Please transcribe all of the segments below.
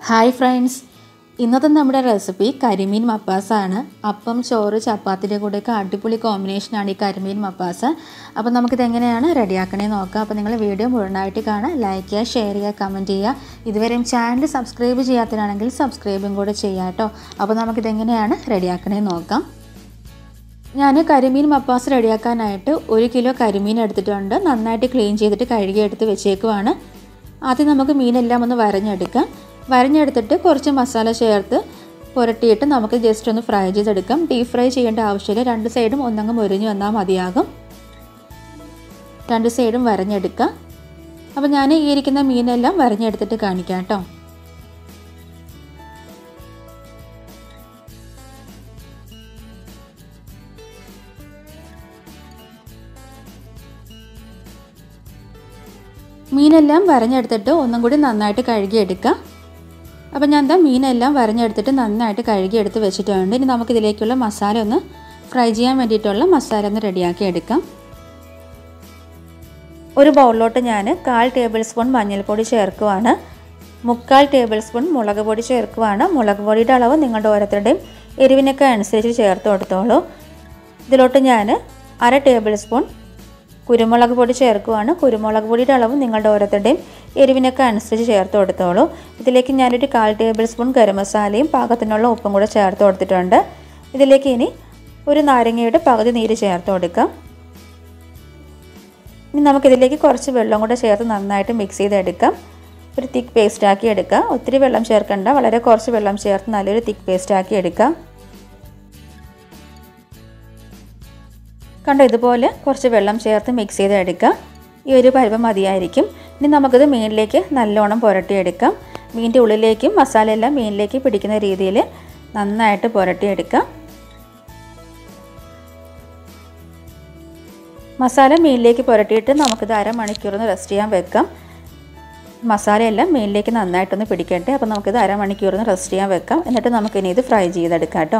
Hi friends, ഇന്നത്തെ നമ്മുടെ recipe കരിമീൻ മപ്പാസാണ്. അപ്പം, ചോറ്, ചപ്പാത്തിൻ്റെ കൂടെയൊക്കെ അടിപൊളി കോമ്പിനേഷനാണ് ഈ കരിമീൻ മപ്പാസ്. അപ്പോൾ നമുക്കിതെങ്ങനെയാണ് റെഡിയാക്കണേ നോക്കാം. അപ്പോൾ നിങ്ങൾ വീഡിയോ മുഴുവനായിട്ട് കാണാം, ലൈക്ക് ചെയ്യുക, ഷെയർ ചെയ്യുക, കമൻറ്റ് ചെയ്യുക. ഇതുവരെയും ചാനൽ സബ്സ്ക്രൈബ് ചെയ്യാത്തതാണെങ്കിൽ സബ്സ്ക്രൈബും കൂടെ ചെയ്യാം കേട്ടോ. അപ്പോൾ നമുക്കിതെങ്ങനെയാണ് റെഡിയാക്കണേ നോക്കാം. ഞാൻ കരിമീൻ മപ്പാസ് റെഡിയാക്കാനായിട്ട് 1 കിലോ കരിമീൻ എടുത്തിട്ടുണ്ട്. നന്നായിട്ട് ക്ലീൻ ചെയ്തിട്ട് കഴുകിയെടുത്ത് വെച്ചേക്കുവാണ്. ആദ്യം നമുക്ക് മീനെല്ലാം ഒന്ന് വരഞ്ഞെടുക്കാം. വരഞ്ഞെടുത്തിട്ട് കുറച്ച് മസാല ചേർത്ത് പുരട്ടിയിട്ട് നമുക്ക് ജസ്റ്റ് ഒന്ന് ഫ്രൈ ചെയ്തെടുക്കാം. ഡീപ് ഫ്രൈ ചെയ്യേണ്ട ആവശ്യമില്ല. 2 സൈഡും ഒന്നങ്ങ് മുരിഞ്ഞ് വന്നാൽ മതിയാകും. 2 സൈഡും വരഞ്ഞെടുക്കാം. അപ്പോൾ ഞാൻ ഈ ഇരിക്കുന്ന മീനെല്ലാം വരഞ്ഞെടുത്തിട്ട് കാണിക്കാം കേട്ടോ. മീനെല്ലാം വരഞ്ഞെടുത്തിട്ട് ഒന്നും കൂടി നന്നായിട്ട് കഴുകിയെടുക്കാം. അപ്പോൾ ഞാൻ മീനെല്ലാം വരഞ്ഞെടുത്തിട്ട് നന്നായിട്ട് കഴുകിയെടുത്ത് വെച്ചിട്ടുണ്ട്. ഇനി നമുക്കിതിലേക്കുള്ള മസാല ഒന്ന് ഫ്രൈ ചെയ്യാൻ വേണ്ടിയിട്ടുള്ള മസാല ഒന്ന് റെഡിയാക്കി എടുക്കാം. ഒരു ബൗളിലോട്ട് ഞാൻ 1/4 ടേബിൾ സ്പൂൺ മഞ്ഞൾപ്പൊടി ചേർക്കുവാണ്. 3/4 ടേബിൾ സ്പൂൺ മുളക് പൊടി ചേർക്കുവാണ്. മുളക് പൊടിയുടെ അളവ് നിങ്ങളുടെ ഓരോരുത്തരുടെയും എരിവിനൊക്കെ അനുസരിച്ച് ചേർത്ത് കൊടുത്തോളൂ. ഇതിലോട്ട് ഞാൻ 1/2 ടേബിൾ സ്പൂൺ കുരുമുളക് പൊടി ചേർക്കുവാണ്. കുരുമുളക് പൊടിയുടെ അളവ് നിങ്ങളുടെ ഓരോരുത്തരുടെയും എരിവിനൊക്കെ അനുസരിച്ച് ചേർത്ത് കൊടുത്തോളൂ. ഇതിലേക്ക് ഞാനൊരു 1/4 ടേബിൾ സ്പൂൺ ഗരം മസാലയും പാകത്തിനുള്ള ഉപ്പും കൂടെ ചേർത്ത് കൊടുത്തിട്ടുണ്ട്. ഇതിലേക്ക് ഇനി ഒരു നാരങ്ങയുടെ പകുതി നീര് ചേർത്ത് കൊടുക്കാം. ഇനി നമുക്കിതിലേക്ക് കുറച്ച് വെള്ളം കൂടെ ചേർത്ത് നന്നായിട്ട് മിക്സ് ചെയ്തെടുക്കാം. ഒരു തിക്ക് പേസ്റ്റാക്കി എടുക്കാം. ഒത്തിരി വെള്ളം ചേർക്കണ്ട, വളരെ കുറച്ച് വെള്ളം ചേർത്ത് നല്ലൊരു തിക്ക് പേസ്റ്റാക്കി എടുക്കാം. കണ്ടോ, ഇതുപോലെ കുറച്ച് വെള്ളം ചേർത്ത് മിക്സ് ചെയ്തെടുക്കാം. ഈ ഒരു പരുവം മതിയായിരിക്കും. ഇനി നമുക്കിത് മീനിലേക്ക് നല്ലോണം പുരട്ടിയെടുക്കാം. മീനിൻ്റെ ഉള്ളിലേക്കും മസാല എല്ലാം മീനിലേക്ക് പിടിക്കുന്ന രീതിയിൽ നന്നായിട്ട് പുരട്ടിയെടുക്കാം. മസാല മീനിലേക്ക് പുരട്ടിയിട്ട് നമുക്കിത് അരമണിക്കൂറൊന്ന് റെസ്റ്റ് ചെയ്യാൻ വെക്കാം. മസാലയെല്ലാം മീനിലേക്ക് നന്നായിട്ടൊന്ന് പിടിക്കട്ടെ. അപ്പോൾ നമുക്കിത് അരമണിക്കൂറൊന്ന് റെസ്റ്റ് ചെയ്യാൻ വെക്കാം. എന്നിട്ട് നമുക്കിനി ഇത് ഫ്രൈ ചെയ്തെടുക്കാം കേട്ടോ.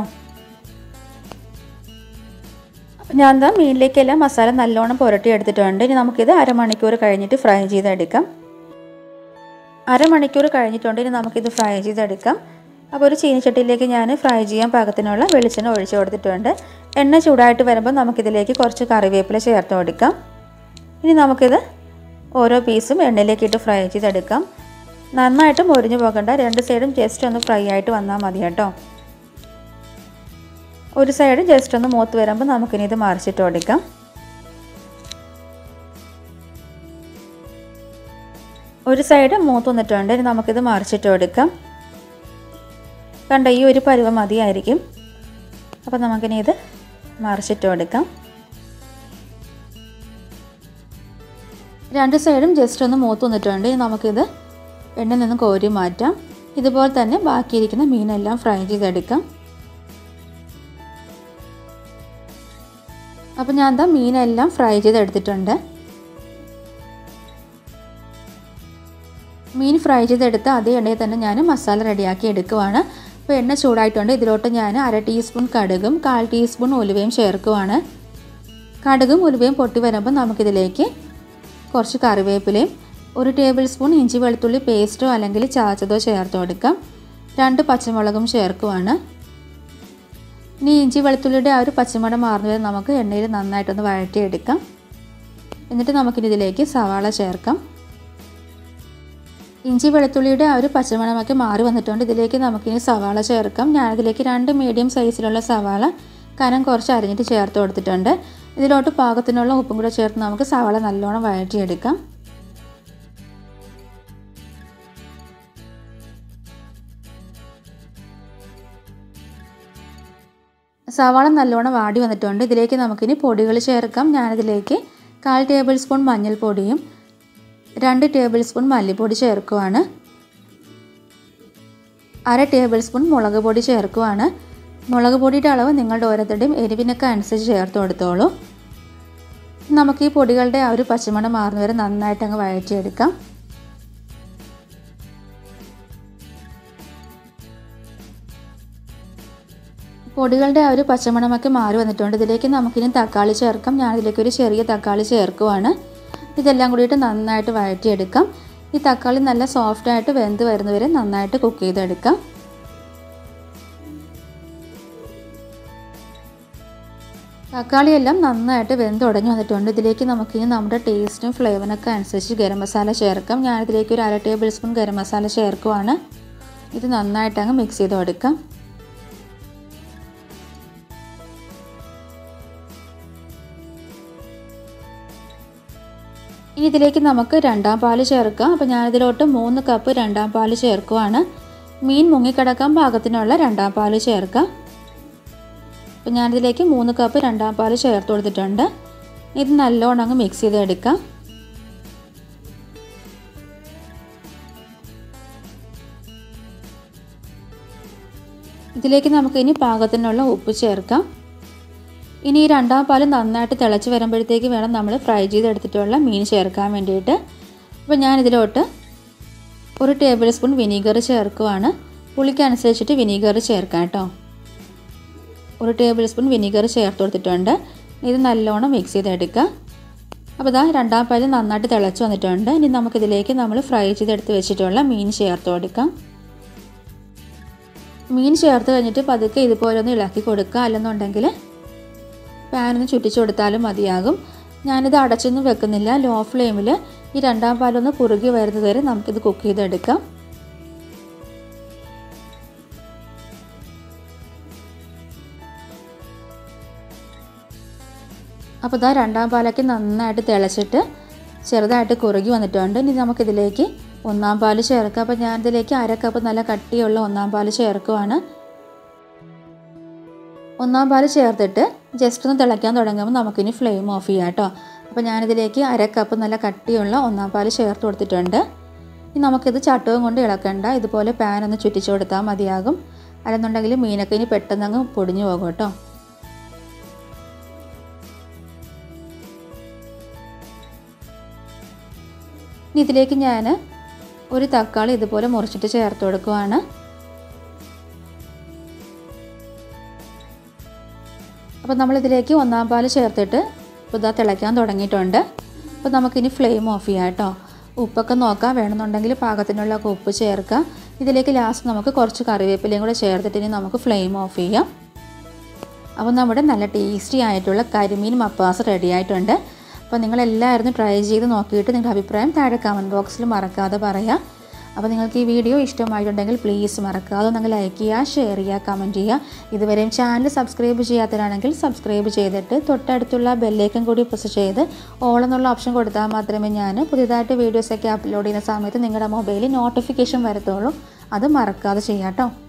ഞാൻ മീനിലേക്കെല്ലാം മസാല നല്ലോണം പുരട്ടി എടുത്തിട്ടുണ്ട്. ഇനി നമുക്കിത് അരമണിക്കൂർ കഴിഞ്ഞിട്ട് ഫ്രൈ ചെയ്തെടുക്കാം. അരമണിക്കൂർ കഴിഞ്ഞിട്ടുണ്ട്. ഇനി നമുക്കിത് ഫ്രൈ ചെയ്തെടുക്കാം. അപ്പോൾ ഒരു ചീനിച്ചട്ടിയിലേക്ക് ഞാൻ ഫ്രൈ ചെയ്യാൻ പാകത്തിനുള്ള വെളിച്ചെണ്ണ ഒഴിച്ചു കൊടുത്തിട്ടുണ്ട്. എണ്ണ ചൂടായിട്ട് വരുമ്പോൾ നമുക്കിതിലേക്ക് കുറച്ച് കറിവേപ്പില ചേർത്ത് കൊടുക്കാം. ഇനി നമുക്കിത് ഓരോ പീസും എണ്ണയിലേക്ക് ഇട്ട് ഫ്രൈ ചെയ്തെടുക്കാം. നന്നായിട്ട് മൊരിഞ്ഞു പോകണ്ട, 2 സൈഡും ജസ്റ്റ് ഒന്ന് ഫ്രൈ ആയിട്ട് വന്നാൽ മതി കേട്ടോ. ഒരു സൈഡ് ജസ്റ്റ് ഒന്ന് മൂത്ത് വരുമ്പോൾ നമുക്കിനി ഇത് മറിച്ചിട്ട് കൊടുക്കാം. ഒരു സൈഡ് മൂത്ത് വന്നിട്ടുണ്ട്. ഇനി നമുക്കിത് മറിച്ചിട്ട് കൊടുക്കാം. കണ്ടോ, ഈ ഒരു പരുവം മതിയായിരിക്കും. അപ്പോൾ നമുക്കിനി ഇത് മറിച്ചിട്ട് കൊടുക്കാം. 2 സൈഡും ജസ്റ്റ് ഒന്ന് മൂത്ത് വന്നിട്ടുണ്ട്. ഇനി നമുക്കിത് എണ്ണയിൽ നിന്ന് കോരി മാറ്റാം. ഇതുപോലെ തന്നെ ബാക്കിയിരിക്കുന്ന മീനെല്ലാം ഫ്രൈ ചെയ്തെടുക്കാം. അപ്പോൾ ഞാൻ മീനെല്ലാം ഫ്രൈ ചെയ്തെടുത്തിട്ടുണ്ട്. മീൻ ഫ്രൈ ചെയ്തെടുത്ത് അതേ എണ്ണയിൽ തന്നെ ഞാൻ മസാല റെഡിയാക്കി എടുക്കുവാണ്. അപ്പോൾ എണ്ണ ചൂടായിട്ടുണ്ട്. ഇതിലോട്ട് ഞാൻ 1/2 ടീസ്പൂൺ കടുകും 1/4 ടീസ്പൂൺ ഉലുവയും ചേർക്കുവാണ്. കടുകും ഉലുവയും പൊട്ടി വരുമ്പോൾ നമുക്കിതിലേക്ക് കുറച്ച് കറിവേപ്പിലയും 1 ടേബിൾ സ്പൂൺ ഇഞ്ചി വെളുത്തുള്ളി പേസ്റ്റോ അല്ലെങ്കിൽ ചതച്ചതോ ചേർത്ത് കൊടുക്കാം. 2 പച്ചമുളകും ചേർക്കുവാണ്. ഇനി ഇഞ്ചി വെളുത്തുള്ളിയുടെ ആ ഒരു പച്ചമണം മാറുന്ന വരെ നമുക്ക് എണ്ണയിൽ നന്നായിട്ടൊന്ന് വഴറ്റിയെടുക്കാം. എന്നിട്ട് നമുക്കിനി ഇതിലേക്ക് സവാള ചേർക്കാം. ഇഞ്ചി വെളുത്തുള്ളിയുടെ ആ ഒരു പച്ചമണമൊക്കെ മാറി വന്നിട്ടുണ്ട്. ഇതിലേക്ക് നമുക്കിനി സവാള ചേർക്കാം. ഞാനിതിലേക്ക് 2 മീഡിയം സൈസിലുള്ള സവാള കനം കുറച്ച് അരിഞ്ഞിട്ട് ചേർത്ത് കൊടുത്തിട്ടുണ്ട്. ഇതിലോട്ട് പാകത്തിനുള്ള ഉപ്പും കൂടെ ചേർത്ത് നമുക്ക് സവാള നല്ലോണം വഴറ്റിയെടുക്കാം. സവാള നല്ലോണം വാടി വന്നിട്ടുണ്ട്. ഇതിലേക്ക് നമുക്കിനി പൊടികൾ ചേർക്കാം. ഞാനിതിലേക്ക് 1/4 ടേബിൾ സ്പൂൺ മഞ്ഞൾപ്പൊടിയും 2 ടേബിൾ സ്പൂൺ മല്ലിപ്പൊടി ചേർക്കുവാണ്. 1/2 ടേബിൾ സ്പൂൺ മുളക് പൊടി ചേർക്കുവാണ്. മുളക് പൊടിയുടെ അളവ് നിങ്ങളുടെ ഓരോരുത്തരുടെയും എരിവിനൊക്കെ അനുസരിച്ച് ചേർത്ത് കൊടുത്തോളൂ. നമുക്ക് ഈ പൊടികളുടെ ആ ഒരു പച്ചമണം മാറുന്ന വരെ നന്നായിട്ട് അങ്ങ് വഴറ്റിയെടുക്കാം. പൊടികളുടെ ആ ഒരു പച്ചമണമൊക്കെ മാറി വന്നിട്ടുണ്ട്. ഇതിലേക്ക് നമുക്കിനി തക്കാളി ചേർക്കാം. ഞാനിതിലേക്ക് ഒരു ചെറിയ തക്കാളി ചേർക്കുവാണ്. ഇതെല്ലാം കൂടിയിട്ട് നന്നായിട്ട് വഴറ്റിയെടുക്കാം. ഈ തക്കാളി നല്ല സോഫ്റ്റായിട്ട് വെന്ത് വരുന്നവരെ നന്നായിട്ട് കുക്ക് ചെയ്തെടുക്കാം. തക്കാളിയെല്ലാം നന്നായിട്ട് വെന്തുടഞ്ഞ് വന്നിട്ടുണ്ട്. ഇതിലേക്ക് നമുക്കിനി നമ്മുടെ ടേസ്റ്റും ഫ്ലേവറിനൊക്കെ അനുസരിച്ച് ഗരം മസാല ചേർക്കാം. ഞാനിതിലേക്ക് ഒരു 1/2 ടേബിൾ സ്പൂൺ ഗരം മസാല ചേർക്കുവാണ്. ഇത് നന്നായിട്ട് അങ്ങ് മിക്സ് ചെയ്ത് കൊടുക്കാം. ഇനി ഇതിലേക്ക് നമുക്ക് രണ്ടാം പാല് ചേർക്കാം. അപ്പോൾ ഞാനിതിലോട്ട് 3 കപ്പ് രണ്ടാം പാല് ചേർക്കുവാണ്. മീൻ മുങ്ങിക്കിടക്കാൻ പാകത്തിനുള്ള രണ്ടാം പാല് ചേർക്കാം. അപ്പോൾ ഞാനിതിലേക്ക് 3 കപ്പ് രണ്ടാം പാല് ചേർത്ത് കൊടുത്തിട്ടുണ്ട്. ഇത് നല്ലോണം അങ്ങ് മിക്സ് ചെയ്തെടുക്കാം. ഇതിലേക്ക് നമുക്ക് ഇനി പാകത്തിനുള്ള ഉപ്പ് ചേർക്കാം. ഇനി ഈ രണ്ടാം പാല് നന്നായിട്ട് തിളച്ച് വരുമ്പോഴത്തേക്ക് വേണം നമ്മൾ ഫ്രൈ ചെയ്തെടുത്തിട്ടുള്ള മീൻ ചേർക്കാൻ വേണ്ടിയിട്ട്. അപ്പോൾ ഞാനിതിലോട്ട് 1 ടേബിൾ സ്പൂൺ വിനീഗർ ചേർക്കുവാണ്. പുളിക്കനുസരിച്ചിട്ട് വിനീഗർ ചേർക്കാം കേട്ടോ. 1 ടേബിൾ സ്പൂൺ വിനീഗർ ചേർത്ത് കൊടുത്തിട്ടുണ്ട്. ഇത് നല്ലോണം മിക്സ് ചെയ്തെടുക്കുക. അപ്പോൾ ഇതാ രണ്ടാം പാല് നന്നായിട്ട് തിളച്ച് വന്നിട്ടുണ്ട്. ഇനി നമുക്കിതിലേക്ക് നമ്മൾ ഫ്രൈ ചെയ്തെടുത്ത് വെച്ചിട്ടുള്ള മീൻ ചേർത്ത് കൊടുക്കാം. മീൻ ചേർത്ത് കഴിഞ്ഞിട്ട് പതുക്കെ ഇതുപോലെ ഒന്ന് ഇളക്കി കൊടുക്കുക. അല്ലെന്നുണ്ടെങ്കിൽ പാനൊന്ന് ചുറ്റിച്ചു കൊടുത്താലും മതിയാകും. ഞാനിത് അടച്ചൊന്നും വെക്കുന്നില്ല. ലോ ഫ്ലെയിമിൽ ഈ രണ്ടാം പാലൊന്ന് കുറുകി വരുന്നത് വരെ നമുക്കിത് കുക്ക് ചെയ്തെടുക്കാം. അപ്പോൾ ഇതാ രണ്ടാം പാലൊക്കെ നന്നായിട്ട് തിളച്ചിട്ട് ചെറുതായിട്ട് കുറുകി വന്നിട്ടുണ്ട്. ഇനി നമുക്കിതിലേക്ക് ഒന്നാം പാല് ചേർക്കാം. അപ്പോൾ ഞാനിതിലേക്ക് 1/2 കപ്പ് നല്ല കട്ടിയുള്ള ഒന്നാം പാല് ചേർക്കുവാണ്. ഒന്നാം പാല് ചേർത്തിട്ട് ജസ്റ്റ് ഒന്ന് തിളയ്ക്കാൻ തുടങ്ങുമ്പോൾ നമുക്കിനി ഫ്ലെയിം ഓഫ് ചെയ്യാം കേട്ടോ. അപ്പോൾ ഞാനിതിലേക്ക് 1/2 കപ്പ് നല്ല കട്ടിയുള്ള ഒന്നാം പാല് ചേർത്ത് കൊടുത്തിട്ടുണ്ട്. ഇനി നമുക്കിത് ചട്ടവും കൊണ്ട് ഇളക്കണ്ട. ഇതുപോലെ പാൻ ഒന്ന് ചുറ്റിച്ചു കൊടുത്താൽ മതിയാകും. അല്ലെന്നുണ്ടെങ്കിൽ മീനൊക്കെ ഇനി പെട്ടെന്ന് അങ്ങ് പൊടിഞ്ഞു പോകും കേട്ടോ. ഇനി ഇതിലേക്ക് ഞാൻ ഒരു തക്കാളി ഇതുപോലെ മുറിച്ചിട്ട് ചേർത്ത് കൊടുക്കുവാണ്. അപ്പോൾ നമ്മളിതിലേക്ക് ഒന്നാം പാല് ചേർത്തിട്ട് ഇപ്പോൾ ഇതാ തിളയ്ക്കാൻ തുടങ്ങിയിട്ടുണ്ട്. അപ്പോൾ നമുക്കിനി ഫ്ലെയിം ഓഫ് ചെയ്യാം കേട്ടോ. ഉപ്പൊക്കെ നോക്കാം. വേണമെന്നുണ്ടെങ്കിൽ പാകത്തിനുള്ള ഉപ്പ് ചേർക്കാം. ഇതിലേക്ക് ലാസ്റ്റ് നമുക്ക് കുറച്ച് കറിവേപ്പിലയും കൂടെ ചേർത്തിട്ട് ഇനി നമുക്ക് ഫ്ലെയിം ഓഫ് ചെയ്യാം. അപ്പോൾ നമ്മുടെ നല്ല ടേസ്റ്റി ആയിട്ടുള്ള കരിമീൻ മപ്പാസ് റെഡി ആയിട്ടുണ്ട്. അപ്പോൾ നിങ്ങളെല്ലാവരും ട്രൈ ചെയ്ത് നോക്കിയിട്ട് നിങ്ങളുടെ അഭിപ്രായം താഴെ കമൻറ്റ് ബോക്സിൽ മറക്കാതെ പറയാം. അപ്പോൾ നിങ്ങൾക്ക് ഈ വീഡിയോ ഇഷ്ടമായിട്ടുണ്ടെങ്കിൽ പ്ലീസ് മറക്കാതെ നിങ്ങൾ ലൈക്ക് ചെയ്യുക, ഷെയർ ചെയ്യുക, കമൻറ്റ് ചെയ്യുക. ഇതുവരെയും ചാനൽ സബ്സ്ക്രൈബ് ചെയ്യാത്തവരാണെങ്കിൽ സബ്സ്ക്രൈബ് ചെയ്തിട്ട് തൊട്ടടുത്തുള്ള ബെല്ലൈക്കൺ കൂടി പ്രസ് ചെയ്ത് ഓൾ എന്നുള്ള ഓപ്ഷൻ കൊടുത്താൽ മാത്രമേ ഞാൻ പുതിയതായിട്ട് വീഡിയോസൊക്കെ അപ്ലോഡ് ചെയ്യുന്ന സമയത്ത് നിങ്ങളുടെ മൊബൈലിൽ നോട്ടിഫിക്കേഷൻ വരത്തുള്ളൂ. അത് മറക്കാതെ ചെയ്യാം കേട്ടോ.